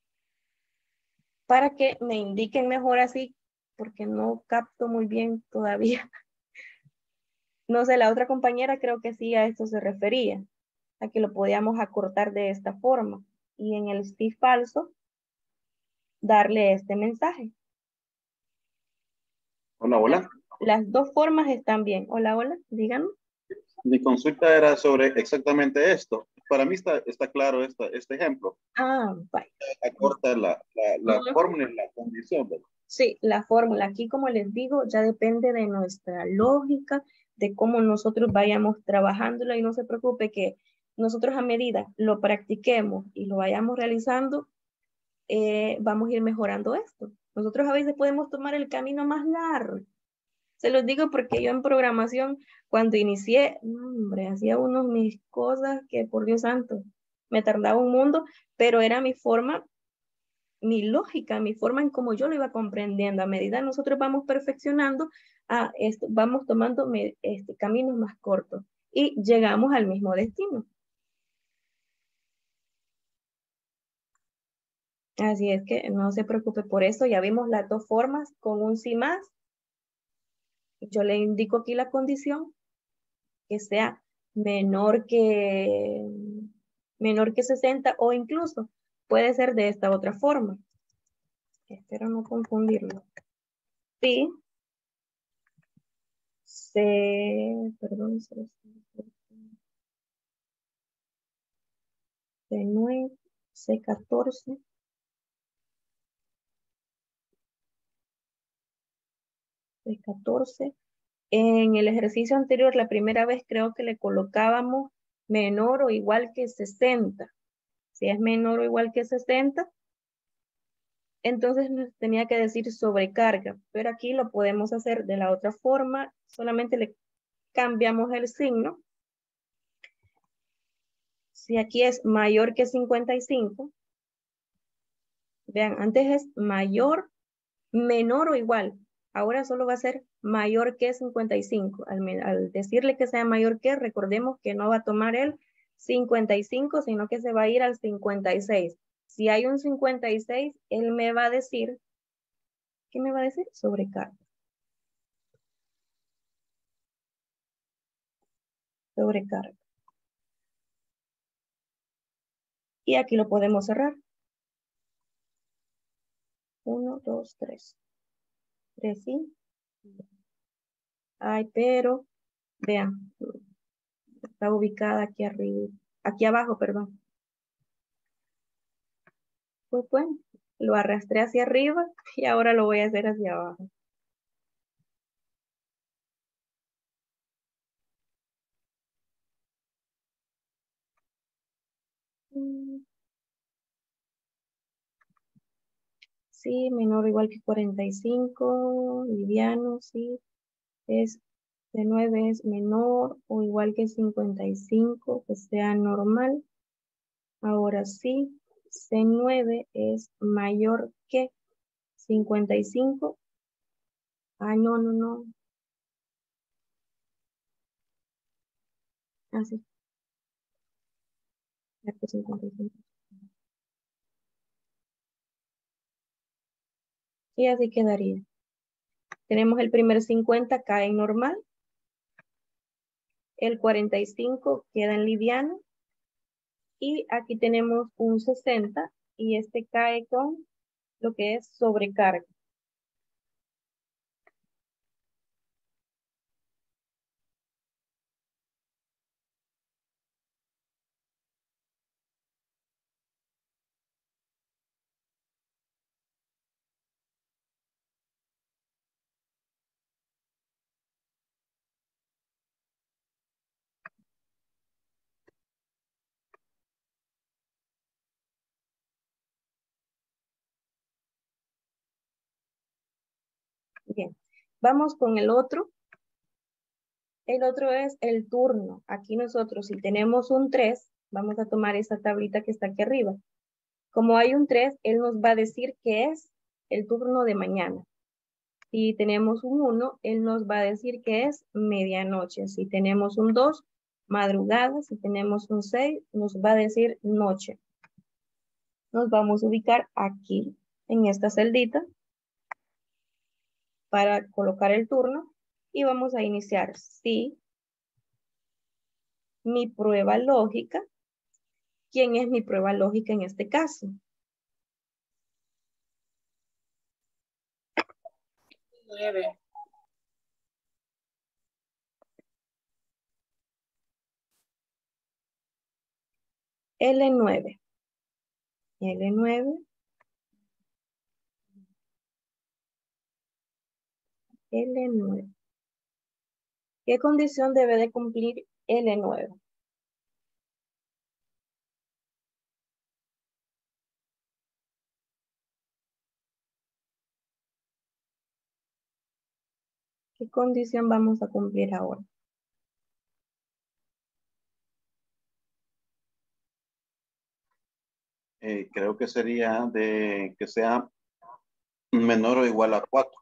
para que me indiquen mejor así porque no capto muy bien todavía. No sé, la otra compañera creo que sí a esto se refería, a que lo podíamos acortar de esta forma. Y en el sí falso, darle este mensaje. Hola, hola. Las, las dos formas están bien. Hola, hola, díganme. Mi consulta era sobre exactamente esto. Para mí está, está claro esta, este ejemplo. Ah, vaya. Acorta la, la, la uh-huh. fórmula y la condición, ¿verdad? Sí, la fórmula. Aquí, como les digo, ya depende de nuestra lógica, de cómo nosotros vayamos trabajándola y no se preocupe que nosotros a medida lo practiquemos y lo vayamos realizando, eh, vamos a ir mejorando esto. Nosotros a veces podemos tomar el camino más largo. Se los digo porque yo en programación, cuando inicié, hombre, hacía unos mis cosas que, por Dios santo, me tardaba un mundo, pero era mi forma, mi lógica, mi forma en cómo yo lo iba comprendiendo. A medida que nosotros vamos perfeccionando, a esto, vamos tomando este, caminos más cortos y llegamos al mismo destino. Así es que no se preocupe por eso. Ya vimos las dos formas con un sí más. Yo le indico aquí la condición que sea menor que, menor que sesenta o incluso puede ser de esta otra forma. Espero no confundirlo. Sí. C, perdón, C nueve, C catorce. C catorce. En el ejercicio anterior, la primera vez creo que le colocábamos menor o igual que sesenta. Si es menor o igual que sesenta, entonces nos tenía que decir sobrecarga, pero aquí lo podemos hacer de la otra forma, solamente le cambiamos el signo. Si aquí es mayor que cincuenta y cinco, vean, antes es mayor, menor o igual. Ahora solo va a ser mayor que cincuenta y cinco. Al, al decirle que sea mayor que, recordemos que no va a tomar el cincuenta y cinco, sino que se va a ir al cincuenta y seis. Si hay un cincuenta y seis, él me va a decir, ¿qué me va a decir? Sobrecarga. Sobrecarga. Y aquí lo podemos cerrar. Uno, dos, tres. Tres, sí. Ay, pero, vean, está ubicada aquí arriba, aquí abajo, perdón. Pues bueno, lo arrastré hacia arriba y ahora lo voy a hacer hacia abajo. Sí, menor o igual que cuarenta y cinco, liviano, sí. Es de nueve es menor o igual que cincuenta y cinco, que sea normal. Ahora sí, C nueve es mayor que cincuenta y cinco. Ah, no, no, no. Así. cincuenta y cinco. Y así quedaría. Tenemos el primer cincuenta cae en normal. El cuarenta y cinco queda en liviano. Y aquí tenemos un sesenta y este cae con lo que es sobrecarga. Bien, vamos con el otro. El otro es el turno. Aquí nosotros, si tenemos un tres, vamos a tomar esa tablita que está aquí arriba. Como hay un tres, él nos va a decir que es el turno de mañana. Si tenemos un uno, él nos va a decir que es medianoche. Si tenemos un dos, madrugada. Si tenemos un seis, nos va a decir noche. Nos vamos a ubicar aquí, en esta celdita, para colocar el turno. Y vamos a iniciar. Si mi prueba lógica. ¿Quién es mi prueba lógica en este caso? nueve. L nueve. L nueve. L nueve. ¿Qué condición debe de cumplir L nueve? ¿Qué condición vamos a cumplir ahora? Eh, creo que sería de que sea menor o igual a cuatro.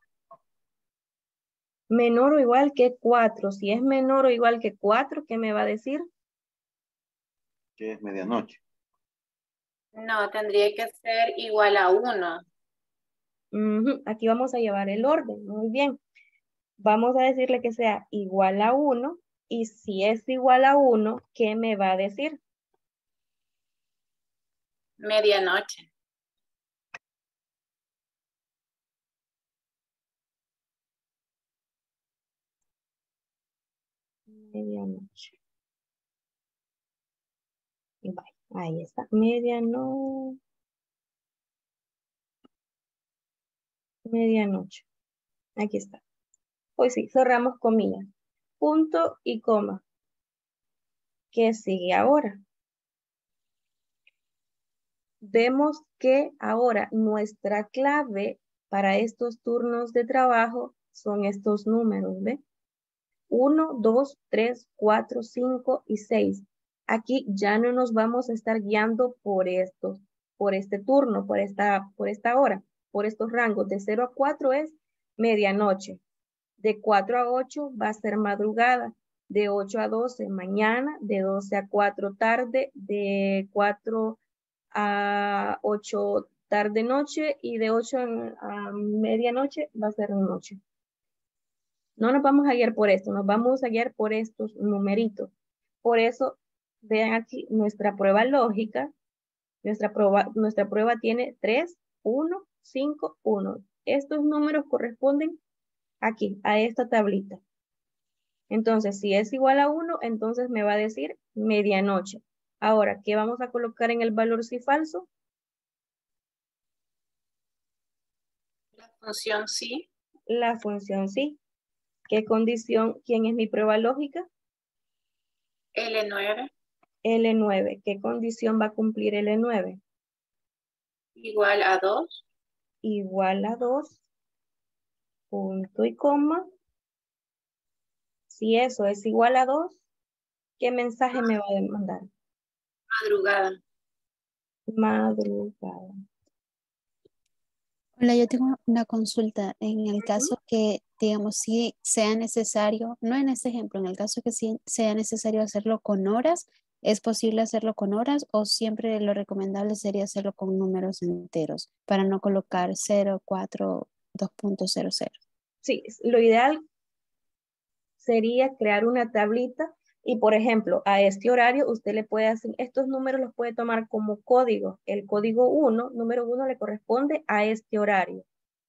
Menor o igual que cuatro. Si es menor o igual que cuatro, ¿qué me va a decir? Que es medianoche. No, tendría que ser igual a uno. Uh-huh. Aquí vamos a llevar el orden. Muy bien. Vamos a decirle que sea igual a uno. Y si es igual a uno, ¿qué me va a decir? Medianoche. Medianoche. Bye. Ahí está. Medianoche. Medianoche. Aquí está. Hoy sí, cerramos comillas. Punto y coma. ¿Qué sigue ahora? vemos que ahora nuestra clave para estos turnos de trabajo son estos números, ¿ve? uno, dos, tres, cuatro, cinco y seis. Aquí ya no nos vamos a estar guiando por estos, por este turno, por esta, por esta hora, por estos rangos. De cero a cuatro es medianoche. De cuatro a ocho va a ser madrugada. De ocho a doce mañana. De doce a cuatro tarde. De cuatro a ocho tarde noche. Y de ocho a medianoche va a ser noche. No nos vamos a guiar por esto, nos vamos a guiar por estos numeritos. Por eso, vean aquí nuestra prueba lógica. Nuestra prueba, nuestra prueba tiene tres, uno, cinco, uno. Estos números corresponden aquí, a esta tablita. Entonces, si es igual a uno, entonces me va a decir medianoche. Ahora, ¿qué vamos a colocar en el valor si falso? La función sí. La función sí. ¿Qué condición? ¿Quién es mi prueba lógica? L nueve. L nueve. ¿Qué condición va a cumplir L nueve? Igual a dos. Igual a dos. Punto y coma. Si eso es igual a dos, ¿qué mensaje me va a mandar? Madrugada. Madrugada. Hola, yo tengo una consulta. En el caso que, digamos, si sea necesario, no en este ejemplo, en el caso que sí sea necesario hacerlo con horas, ¿es posible hacerlo con horas o siempre lo recomendable sería hacerlo con números enteros para no colocar cero, cuatro, dos punto cero cero? Sí, lo ideal sería crear una tablita y, por ejemplo, a este horario usted le puede hacer, estos números los puede tomar como código. El código uno, número uno, le corresponde a este horario.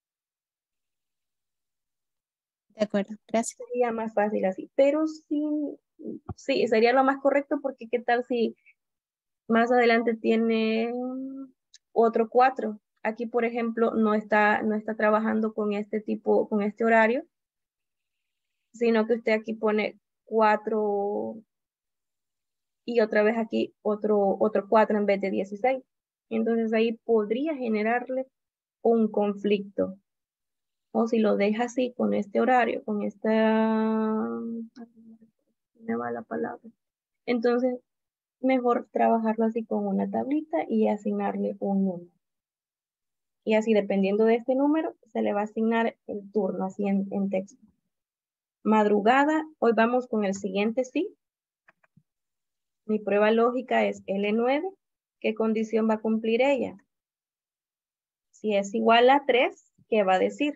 De acuerdo, gracias. Sería más fácil así, pero sí, sí, sería lo más correcto porque qué tal si más adelante tiene otro cuatro. Aquí, por ejemplo, no está, no está trabajando con este tipo, con este horario, sino que usted aquí pone cuatro y otra vez aquí otro, otro cuatro en vez de dieciséis. Entonces ahí podría generarle un conflicto. O si lo deja así con este horario, con esta... me va la palabra. Entonces, mejor trabajarlo así con una tablita y asignarle un número. Y así, dependiendo de este número, se le va a asignar el turno, así en, en texto. Madrugada, hoy vamos con el siguiente sí. Mi prueba lógica es L nueve. ¿Qué condición va a cumplir ella? Si es igual a tres, ¿qué va a decir?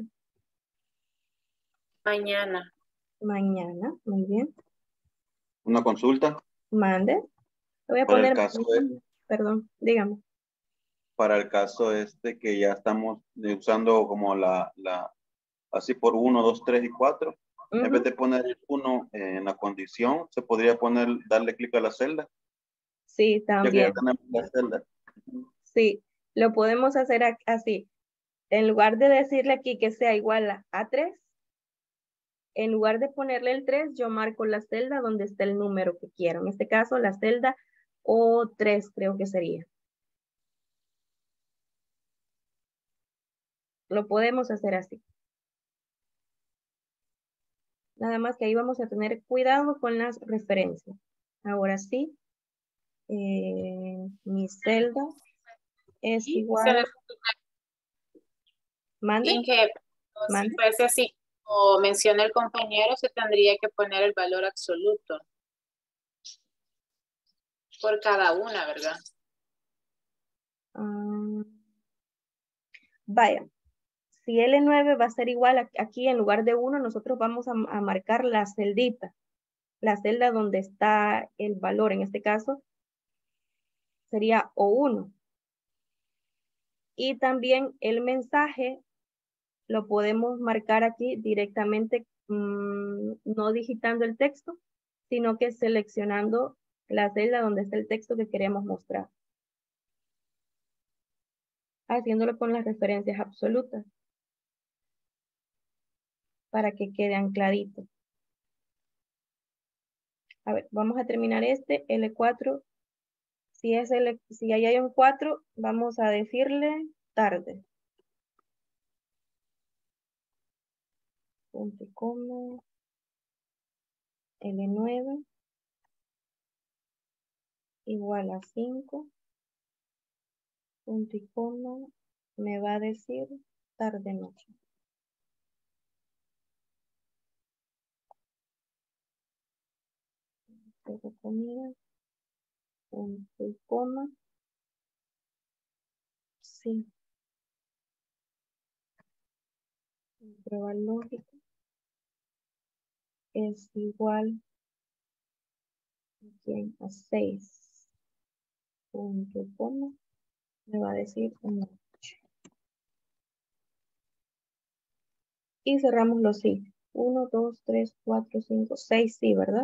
Mañana. Mañana, muy bien. Una consulta. Mande. Le voy a Para el poner, caso de, perdón, dígame. para el caso este que ya estamos usando como la, la así por uno, dos, tres y cuatro. Uh-huh. En vez de poner el uno en la condición, se podría poner, darle clic a la celda. Sí, también. Ya que ya tenemos la celda. Sí, lo podemos hacer así. En lugar de decirle aquí que sea igual a A tres, en lugar de ponerle el tres, yo marco la celda donde está el número que quiero. En este caso, la celda O tres creo que sería. Lo podemos hacer así. Nada más que ahí vamos a tener cuidado con las referencias. Ahora sí, eh, mi celda es ¿Y igual. ¿Mande? En que si fuese así, como menciona el compañero, se tendría que poner el valor absoluto por cada una, ¿verdad? Um, vaya, si L nueve va a ser igual a, aquí en lugar de uno, nosotros vamos a, a marcar la celdita, la celda donde está el valor. En este caso sería O uno. Y también el mensaje lo podemos marcar aquí directamente, mmm, no digitando el texto, sino que seleccionando la celda donde está el texto que queremos mostrar. Haciéndolo con las referencias absolutas. Para que queden claritos. A ver, vamos a terminar este, L cuatro, Si, es el, si ahí hay un cuatro, vamos a decirle tarde. Punto y coma. L nueve. Igual a cinco. Punto y coma. Me va a decir tarde noche. Pero comida. Punto y coma. Sí. Prueba lógica. Es igual a seis. Punto y coma. Me va a decir una noche. Y cerramos los sí. uno, dos, tres, cuatro, cinco, seis, sí, ¿verdad?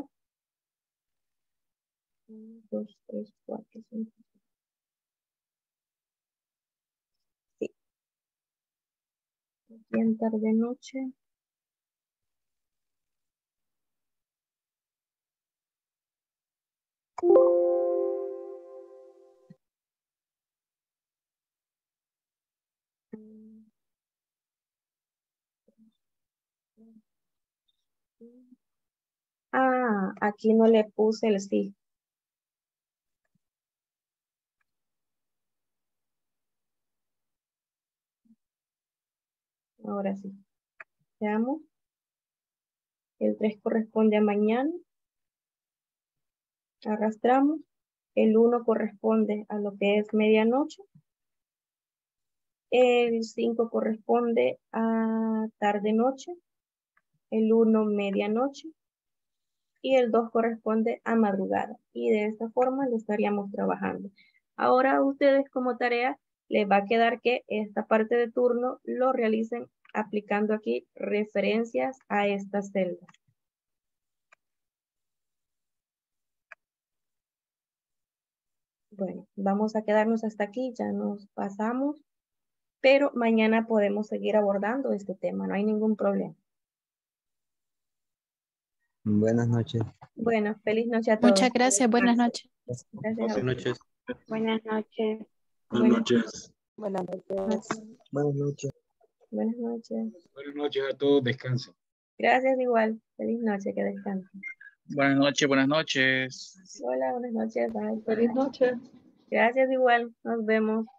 uno, dos, tres, cuatro, cinco. Sí. Bien tarde noche. Ah, aquí no le puse el sí. Ahora sí. Veamos. El tres corresponde a mañana. Arrastramos. El uno corresponde a lo que es medianoche. El cinco corresponde a tarde-noche. El uno medianoche. Y el dos corresponde a madrugada. Y de esta forma lo estaríamos trabajando. Ahora a ustedes como tarea les va a quedar que esta parte de turno lo realicen aplicando aquí referencias a estas celdas. Bueno, vamos a quedarnos hasta aquí, ya nos pasamos, pero mañana podemos seguir abordando este tema, no hay ningún problema. Buenas noches. Bueno, feliz noche a todos. Muchas gracias, buenas noches. Gracias a Buenas noches. Buenas noches. Buenas noches. Buenas noches. Buenas noches. Buenas noches. Buenas noches a todos, descansen. Gracias igual. Feliz noche, que descansen. Buenas noches, buenas noches. Hola, buenas noches. Bye. Feliz noche. Gracias igual. Nos vemos.